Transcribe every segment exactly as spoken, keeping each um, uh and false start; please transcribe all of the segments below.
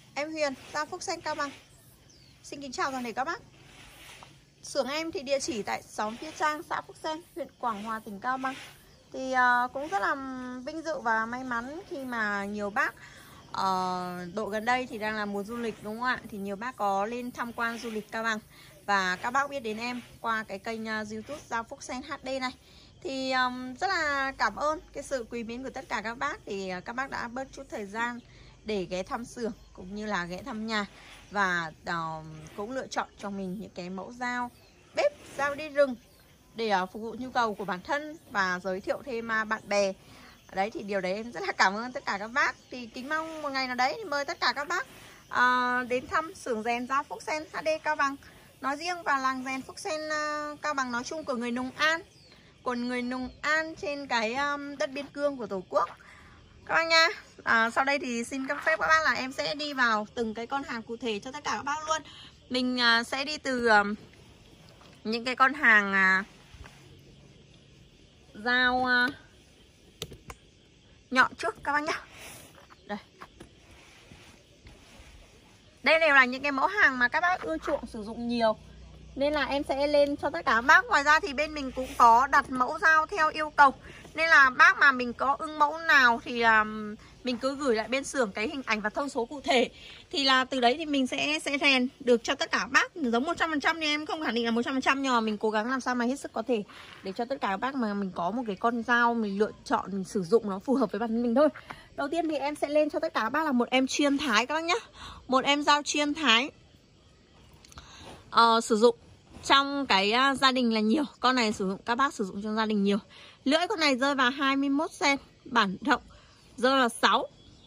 Em Huyền, Gia Phúc Sen, Cao Bằng. Xin kính chào toàn thể các bác. Xưởng em thì địa chỉ tại xóm Phía Trang, xã Phúc Sen, huyện Quảng Hòa, tỉnh Cao Bằng. Thì uh, cũng rất là vinh dự và may mắn khi mà nhiều bác uh, độ gần đây thì đang là mùa du lịch, đúng không ạ? Thì nhiều bác có lên tham quan du lịch Cao Bằng. Và các bác biết đến em qua cái kênh uh, YouTube Gia Phúc Sen hát đê này. Thì um, rất là cảm ơn cái sự quý mến của tất cả các bác. Thì uh, các bác đã bớt chút thời gian để ghé thăm xưởng cũng như là ghé thăm nhà. Và uh, cũng lựa chọn cho mình những cái mẫu dao bếp, dao đi rừng để uh, phục vụ nhu cầu của bản thân và giới thiệu thêm uh, bạn bè. Đấy thì điều đấy em rất là cảm ơn tất cả các bác. Thì kính mong một ngày nào đấy thì mời tất cả các bác uh, đến thăm xưởng rèn Gia Phúc Sen hát đê Cao Bằng nói riêng và làng rèn Phúc Sen uh, Cao Bằng nói chung của người Nùng An, của người Nùng An trên cái um, đất biên cương của Tổ quốc các bác nha. À, sau đây thì xin cấp phép các bác là em sẽ đi vào từng cái con hàng cụ thể cho tất cả các bác luôn. Mình uh, sẽ đi từ uh, những cái con hàng uh, dao uh, nhọn trước các bác nhá. Đây. Đây đều là những cái mẫu hàng mà các bác ưa chuộng sử dụng nhiều, nên là em sẽ lên cho tất cả các bác. Ngoài ra thì bên mình cũng có đặt mẫu dao theo yêu cầu. Nên là bác mà mình có ưng mẫu nào thì là mình cứ gửi lại bên xưởng cái hình ảnh và thông số cụ thể. Thì là từ đấy thì mình sẽ sẽ rèn được cho tất cả các bác. Giống một trăm phần trăm thì em không khẳng định là một trăm phần trăm, nhưng mà mình cố gắng làm sao mà hết sức có thể để cho tất cả các bác mà mình có một cái con dao mình lựa chọn, mình sử dụng nó phù hợp với bản thân mình thôi. Đầu tiên thì em sẽ lên cho tất cả các bác là một em chiên thái các bác nhé. Một em dao chiên thái uh, sử dụng trong cái uh, gia đình là nhiều. Con này sử dụng các bác sử dụng trong gia đình nhiều. Lưỡi con này rơi vào hai mươi mốt xăng-ti-mét, bản rộng rơi là sáu.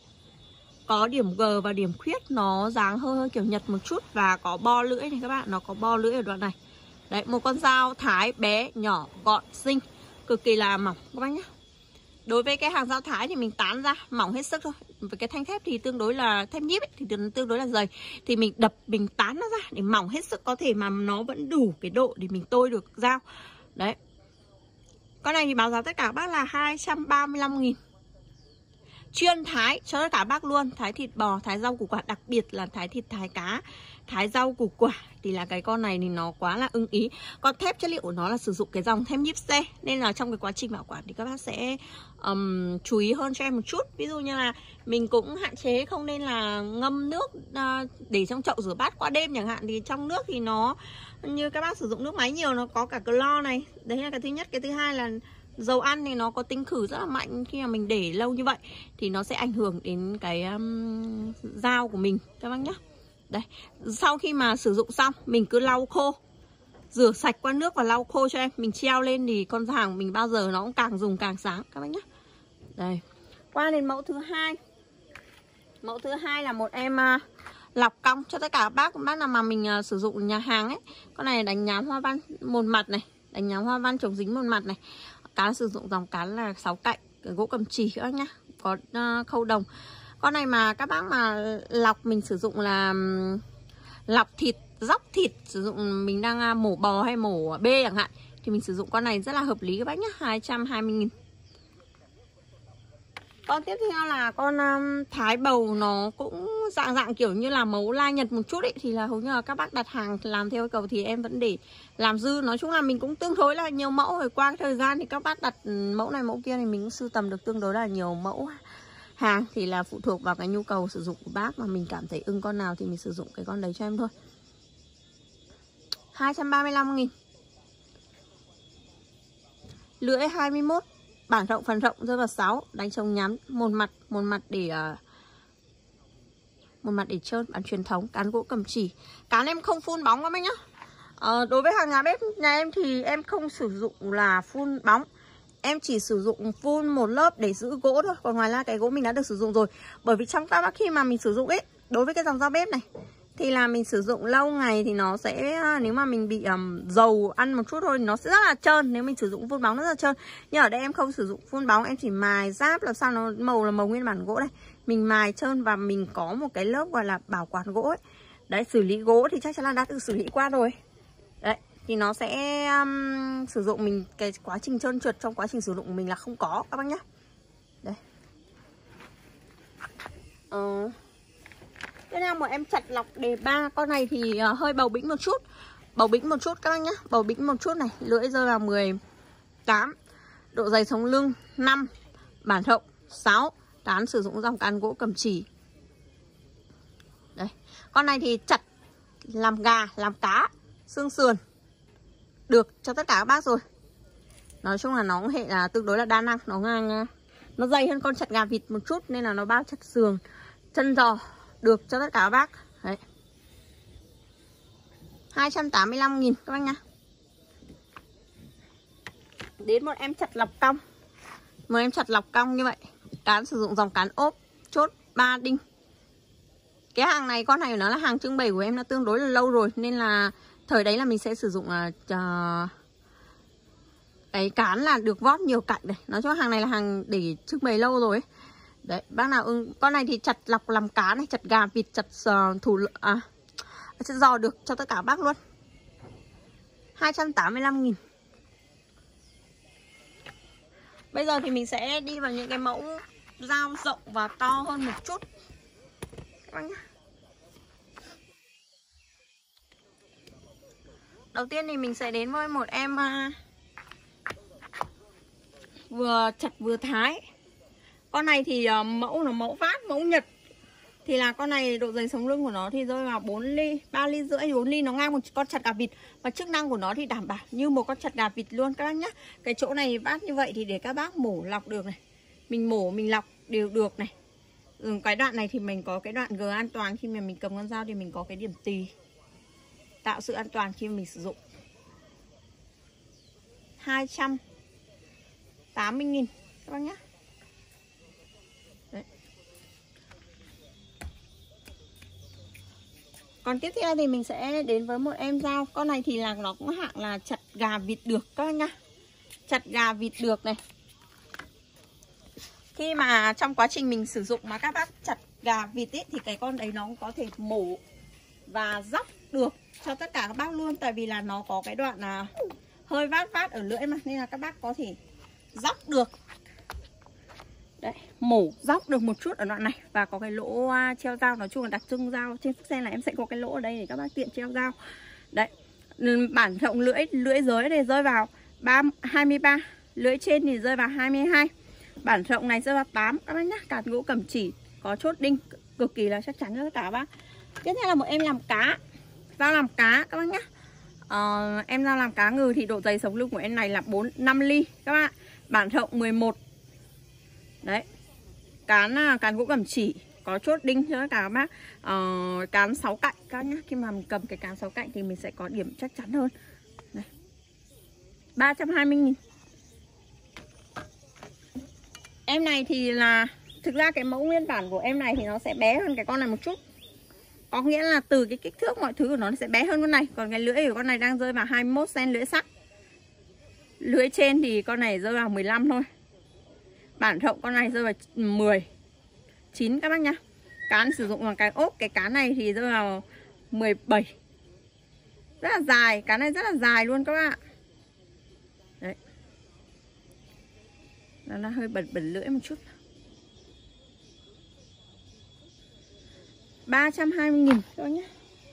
Có điểm G và điểm khuyết nó dáng hơi hơi kiểu nhật một chút. Và có bo lưỡi này các bạn, nó có bo lưỡi ở đoạn này. Đấy, một con dao thái bé, nhỏ, gọn, xinh, cực kỳ là mỏng các bác nhé. Đối với cái hàng dao thái thì mình tán ra mỏng hết sức thôi. Với cái thanh thép thì tương đối là thép nhíp ấy, thì tương đối là dày. Thì mình đập, mình tán nó ra để mỏng hết sức có thể mà nó vẫn đủ cái độ để mình tôi được dao. Đấy. Con này thì báo giá tất cả các bác là hai trăm ba mươi lăm nghìn. Chuyên thái cho tất cả bác luôn. Thái thịt bò, thái rau củ quả, đặc biệt là thái thịt, thái cá, thái rau củ quả. Thì là cái con này thì nó quá là ưng ý. Còn thép chất liệu của nó là sử dụng cái dòng thép nhíp C, nên là trong cái quá trình bảo quản thì các bác sẽ um, chú ý hơn cho em một chút. Ví dụ như là mình cũng hạn chế không nên là ngâm nước uh, để trong chậu rửa bát qua đêm chẳng hạn. Thì trong nước thì nó, như các bác sử dụng nước máy nhiều, nó có cả clo này. Đấy là cái thứ nhất. Cái thứ hai là dầu ăn thì nó có tính khử rất là mạnh. Khi mà mình để lâu như vậy thì nó sẽ ảnh hưởng đến cái um, dao của mình các bác nhé. Đây, sau khi mà sử dụng xong mình cứ lau khô, rửa sạch qua nước và lau khô cho em. Mình treo lên thì con dao của mình bao giờ nó cũng càng dùng càng sáng các bác nhé. Đây, qua đến mẫu thứ hai. Mẫu thứ hai là một em uh, lọc cong cho tất cả các bác. Bác nào mà mình uh, sử dụng nhà hàng ấy. Con này đánh nhám hoa văn một mặt này, đánh nhám hoa văn chống dính một mặt này. Cán sử dụng dòng cán là sáu cạnh, gỗ cầm chì các bác nhá, có uh, khâu đồng. Con này mà các bác mà lọc mình sử dụng là lọc thịt, dóc thịt, sử dụng mình đang mổ bò hay mổ bê chẳng hạn, thì mình sử dụng con này rất là hợp lý các bác nhé, hai trăm hai mươi nghìn. Con tiếp theo là con um, thái bầu, nó cũng dạng dạng kiểu như là mẫu la Nhật một chút ấy. Thì là hầu như là các bác đặt hàng làm theo yêu cầu thì em vẫn để làm dư. Nói chung là mình cũng tương đối là nhiều mẫu rồi. Qua cái thời gian thì các bác đặt mẫu này mẫu kia thì mình cũng sưu tầm được tương đối là nhiều mẫu hàng. Thì là phụ thuộc vào cái nhu cầu sử dụng của bác, mà mình cảm thấy ưng con nào thì mình sử dụng cái con đấy cho em thôi. Hai trăm ba mươi lăm nghìn. Lưỡi hai mươi mốt, bản rộng phần rộng rơi vào sáu, đánh trồng nhắm một mặt, một mặt để uh, một mặt để trơn, bán truyền thống, cán gỗ cầm chỉ. Cán em không phun bóng các bác nhá. Uh, đối với hàng nhà bếp nhà em thì em không sử dụng là phun bóng. Em chỉ sử dụng phun một lớp để giữ gỗ thôi. Còn ngoài ra cái gỗ mình đã được sử dụng rồi. Bởi vì trong các bác khi mà mình sử dụng ấy, đối với cái dòng dao bếp này thì là mình sử dụng lâu ngày thì nó sẽ, nếu mà mình bị um, dầu ăn một chút thôi thì nó sẽ rất là trơn. Nếu mình sử dụng phun bóng rất là trơn. Nhưng ở đây em không sử dụng phun bóng, em chỉ mài giáp làm sao nó màu là màu nguyên bản gỗ đây. Mình mài trơn và mình có một cái lớp gọi là bảo quản gỗ ấy. Đấy, xử lý gỗ thì chắc chắn là đã tự xử lý qua rồi. Đấy, thì nó sẽ um, sử dụng mình cái quá trình trơn trượt trong quá trình sử dụng của mình là không có các bác nhé. Đây. Ờ... Tiếp theo một em chặt lọc đề ba. Con này thì uh, hơi bầu bĩnh một chút. Bầu bĩnh một chút các bác nhá. Bầu bĩnh một chút này. Lưỡi rơi vào mười tám. Độ dày sống lưng năm. Bản rộng sáu. Tán sử dụng dòng cán gỗ cầm chỉ. Đây. Con này thì chặt làm gà, làm cá, xương sườn được cho tất cả các bác rồi. Nói chung là nó hệ là tương đối là đa năng. Nó ngang, nó dày hơn con chặt gà vịt một chút nên là nó bao chặt sườn, chân giò được cho tất cả các bác. Đấy. hai trăm tám mươi lăm nghìn các bác nhá. Đến một em chặt lọc cong. Một em chặt lọc cong như vậy. Cán sử dụng dòng cán ốp, chốt ba đinh. Cái hàng này, con này nó là hàng trưng bày của em, nó tương đối là lâu rồi. Nên là thời đấy là mình sẽ sử dụng uh, cái cán là được vót nhiều cạnh này. Nói chung hàng này là hàng để trưng bày lâu rồi ấy. Đấy, bác nào ưng. Con này thì chặt lọc làm cá này, chặt gà, vịt, chặt uh, thủ à, chặt giò được cho tất cả bác luôn. hai trăm tám mươi lăm nghìn. Bây giờ thì mình sẽ đi vào những cái mẫu dao rộng và to hơn một chút. Các bác nhá. Đầu tiên thì mình sẽ đến với một em uh, vừa chặt vừa thái. Con này thì uh, mẫu là mẫu vát, mẫu Nhật. Thì là con này độ dày sống lưng của nó thì rơi vào bốn ly, ba ly rưỡi, bốn ly. Nó ngang một con chặt gà vịt. Và chức năng của nó thì đảm bảo như một con chặt gà vịt luôn các bác nhé. Cái chỗ này vát như vậy thì để các bác mổ lọc được này. Mình mổ, mình lọc đều được này. Ừ, cái đoạn này thì mình có cái đoạn G an toàn. Khi mà mình cầm con dao thì mình có cái điểm tì, tạo sự an toàn khi mà mình sử dụng. Hai trăm tám mươi nghìn các bác nhé. Đấy. Còn tiếp theo thì mình sẽ đến với một em dao. Con này thì là nó cũng hạng là chặt gà vịt được các bác nhá. Chặt gà vịt được này. Khi mà trong quá trình mình sử dụng mà các bác chặt gà vịt ấy, thì cái con đấy nó cũng có thể mổ và róc được cho tất cả các bác luôn. Tại vì là nó có cái đoạn là hơi vát vát ở lưỡi mà, nên là các bác có thể róc được. Đấy, mổ róc được một chút ở đoạn này. Và có cái lỗ treo dao. Nói chung là đặc trưng dao trên Phúc Sen là em sẽ có cái lỗ ở đây để các bác tiện treo dao. Đấy, bản rộng lưỡi, lưỡi dưới này rơi vào hai mươi ba. Lưỡi trên thì rơi vào hai mươi hai. Bản rộng này rơi vào tám các bác nhá. Cạt gỗ cầm chỉ, có chốt đinh, cực kỳ là chắc chắn cho tất cả các bác. Tiếp theo là một em làm cá. Dao làm cá các bác nhá. Ờ, em dao làm cá ngừ thì độ dày sống lưng của em này là bốn năm ly các bạn. Bản rộng mười một. Đấy. Cán cán gỗ cầm chỉ, có chốt đinh cho tất cả các bác. Ờ, cán sáu cạnh các bác nhá. Khi mà mình cầm cái cán sáu cạnh thì mình sẽ có điểm chắc chắn hơn. Đây. ba trăm hai mươi nghìn. Em này thì là thực ra cái mẫu nguyên bản của em này thì nó sẽ bé hơn cái con này một chút. Có nghĩa là từ cái kích thước mọi thứ của nó sẽ bé hơn con này. Còn cái lưỡi của con này đang rơi vào hai mươi mốt xăng-ti-mét lưỡi sắt. Lưỡi trên thì con này rơi vào mười lăm thôi. Bản rộng con này rơi vào mười chín các bác nhá. Cán sử dụng bằng cái ốp. Cái cán này thì rơi vào mười bảy. Rất là dài. Cán này rất là dài luôn các bạn. Đấy. Nó là hơi bẩn bẩn lưỡi một chút. ba trăm hai mươi nghìn thôi nhé.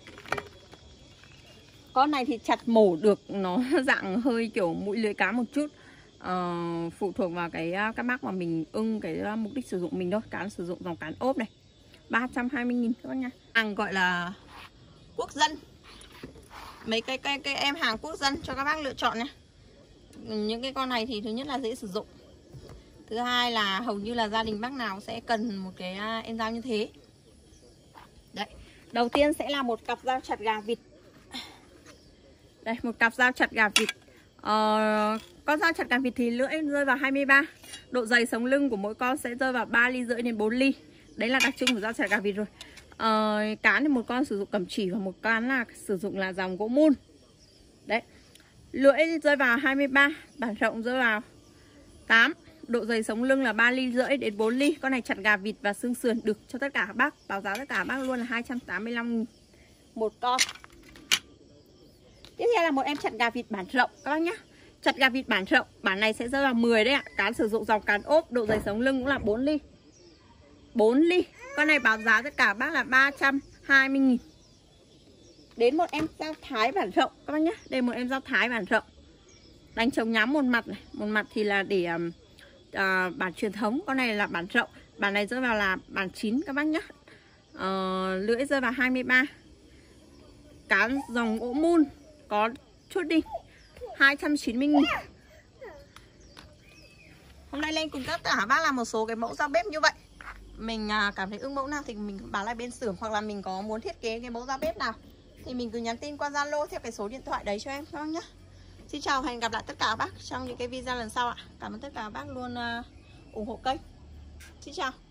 Con này thì chặt mổ được, nó dạng hơi kiểu mũi lưỡi cá một chút. Ờ, phụ thuộc vào cái các bác mà mình ưng cái mục đích sử dụng mình thôi. Cán sử dụng dòng cán ốp này. ba trăm hai mươi nghìn các bác nha. Hàng gọi là quốc dân. Mấy cái, cái, cái em hàng quốc dân cho các bác lựa chọn nhé. Những cái con này thì thứ nhất là dễ sử dụng. Thứ hai là hầu như là gia đình bác nào sẽ cần một cái em dao như thế. Đấy. Đầu tiên sẽ là một cặp dao chặt gà vịt. Đây, một cặp dao chặt gà vịt. Ờ, con dao chặt gà vịt thì lưỡi rơi vào hai mươi ba. Độ dày sống lưng của mỗi con sẽ rơi vào ba ly rưỡi đến bốn ly. Đấy là đặc trưng của dao chặt gà vịt rồi. Ờ, cán thì một con sử dụng cầm chỉ và một con là sử dụng là dòng gỗ mun. Đấy. Lưỡi rơi vào hai mươi ba, bản rộng rơi vào tám. Độ dày sống lưng là ba ly rưỡi đến bốn ly. Con này chặt gà vịt và xương sườn được cho tất cả các bác. Báo giá tất cả các bác luôn là hai trăm tám mươi lăm nghìn một con. Tiếp theo là một em chặt gà vịt bản rộng các bác nhé. Chặt gà vịt bản rộng, bản này sẽ rơi vào mười đấy ạ. Cán sử dụng dòng cán ốp, độ dày sống lưng cũng là bốn ly. bốn ly. Con này báo giá tất cả các bác là ba trăm hai mươi nghìn. Đến một em dao thái bản rộng các bác nhé. Đây một em dao thái bản rộng. Đánh chống nhám một mặt này. Một mặt thì là để uh, uh, bản truyền thống. Con này là bản rộng. Bản này rơi vào là bản chín các bác nhé. uh, Lưỡi rơi vào hai mươi ba. Cán dòng gỗ mun có chốt đinh hai trăm chín mươi nghìn. Hôm nay lên cùng tất cả bác làm một số cái mẫu dao bếp như vậy. Mình cảm thấy ưng mẫu nào thì mình báo lại bên xưởng, hoặc là mình có muốn thiết kế cái mẫu dao bếp nào thì mình cứ nhắn tin qua Zalo theo cái số điện thoại đấy cho em các bác nhé. Xin chào, hẹn gặp lại tất cả các bác trong những cái video lần sau ạ. Cảm ơn tất cả các bác luôn ủng hộ kênh. Xin chào.